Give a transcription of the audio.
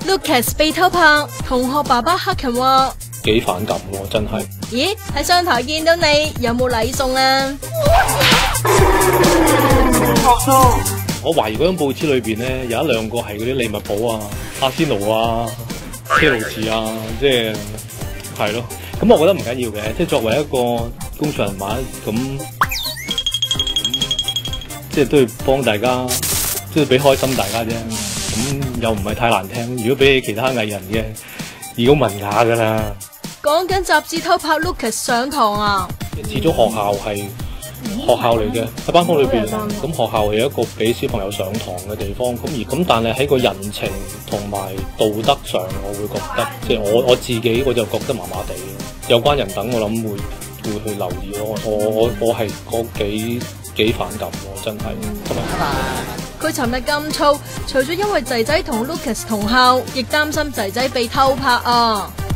Lucas 被偷拍，同學爸爸黑勤話幾反感喎，真係。 咦，喺商台見到你，有冇禮送啊？ 我懷疑嗰張報紙裏邊咧有一兩個係嗰啲利物浦啊、阿仙奴啊、車路士啊，即係咯。咁我覺得唔緊要嘅，即係作為一個公眾人物咁，即係都要幫大家，即係俾開心大家啫。咁又唔係太難聽。如果比起其他藝人嘅，已經文雅噶啦。 講緊雜誌偷拍 Lucas 上堂啊！ 始終學校係學校嚟嘅，喺班房裏邊，咁學校係一個俾小朋友上堂嘅地方。咁但係喺個人情同埋道德上，我會覺得，即係我自己我就覺得麻麻地。有關人等我諗會去留意咯。我係幾反感喎，真係。 佢尋日咁燥，除咗因為仔仔同 Lucas 同校，亦擔心仔仔被偷拍啊！